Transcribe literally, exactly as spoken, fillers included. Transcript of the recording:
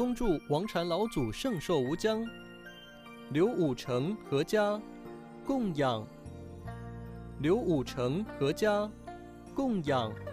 恭祝王禅老祖圣寿无疆，刘武成阖家供养。刘武成阖家供养。